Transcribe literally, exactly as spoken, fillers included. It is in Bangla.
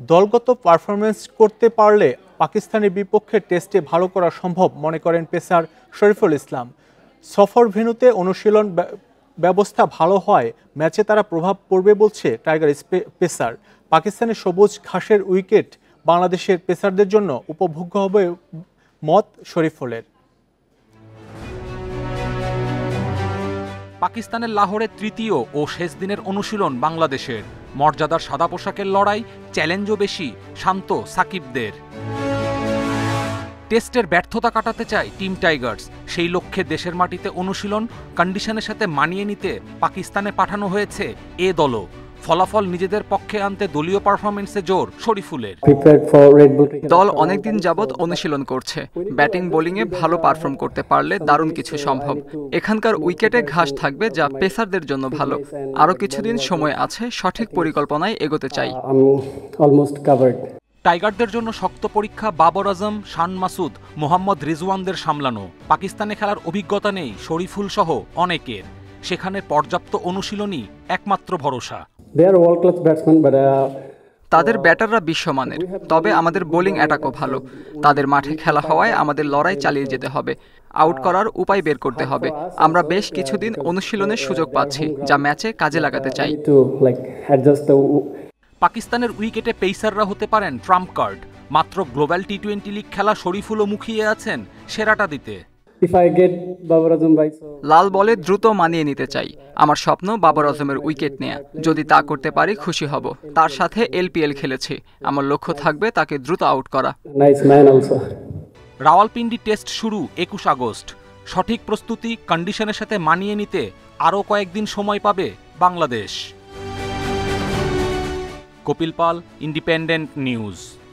দলগত পারফরমেন্স করতে পারলে পাকিস্তানের বিপক্ষে টেস্টে ভালো করা সম্ভব মনে করেন পেসার শরীফুল ইসলাম। সফর ভেন্যুতে অনুশীলন ব্যবস্থা ভালো হয় ম্যাচে তারা প্রভাব পড়বে বলছে টাইগার পেসার। পাকিস্তানের সবুজ ঘাসের উইকেট বাংলাদেশের পেসারদের জন্য উপভোগ্য হবে মত শরীফুলের। পাকিস্তানের লাহোরে তৃতীয় ও শেষ দিনের অনুশীলন বাংলাদেশের। মর্যাদার সাদা পোশাকের লড়াই, চ্যালেঞ্জও বেশি, শান্ত সাকিবদের। টেস্টের ব্যর্থতা কাটাতে চায় টিম টাইগার্স। সেই লক্ষ্যে দেশের মাটিতে অনুশীলন, কন্ডিশনের সাথে মানিয়ে নিতে পাকিস্তানে পাঠানো হয়েছে এ দলও। ফলাফল নিজেদের পক্ষে আনতে দলীয় পারফরমেন্সে জোর শরীফুলের। দল অনেকদিন যাবৎ অনুশীলন করছে। ব্যাটিং বোলিংয়ে ভালো পারফর্ম করতে পারলে দারুণ কিছু সম্ভব। এখানকার উইকেটে ঘাস থাকবে যা পেসারদের জন্য ভালো। আরও কিছুদিন সময় আছে, সঠিক পরিকল্পনায় এগোতে চাই। টাইগারদের জন্য শক্ত পরীক্ষা বাবর আজম, শান মাসুদ, মোহাম্মদ রিজওয়ানদের সামলানো। পাকিস্তানে খেলার অভিজ্ঞতা নেই শরীফুল সহ অনেকের। সেখানে পর্যাপ্ত অনুশীলনই একমাত্র ভরসা। তাদের ব্যাটাররা বিশ্বমানের, তবে আমাদের বোলিং অ্যাটাকও ভালো। তাদের মাঠে খেলা হওয়ায় আমাদের লড়াই চালিয়ে যেতে হবে। আউট করার উপায় বের করতে হবে। আমরা বেশ কিছুদিন অনুশীলনের সুযোগ পাচ্ছি, যা ম্যাচে কাজে লাগাতে চাই। পাকিস্তানের উইকেটে পেসাররা হতে পারেন ট্রাম্প কার্ড। মাত্র গ্লোবাল টি টোয়েন্টি লিগ খেলা শরীফুলও মুখিয়ে আছেন সেরাটা দিতে। লাল বলে দ্রুত মানিয়ে নিতে চাই। আমার স্বপ্ন বাবর আজমের উইকেট নেয়া। যদি তা করতে পারি খুশি হব। তার সাথে এলপিএল খেলেছি। আমার লক্ষ্য থাকবে তাকে দ্রুত আউট করা। রাওয়ালপিন্ডি টেস্ট শুরু একুশ আগস্ট। সঠিক প্রস্তুতি, কন্ডিশনের সাথে মানিয়ে নিতে আরও কয়েকদিন সময় পাবে বাংলাদেশ। Kapil Pal, independent news.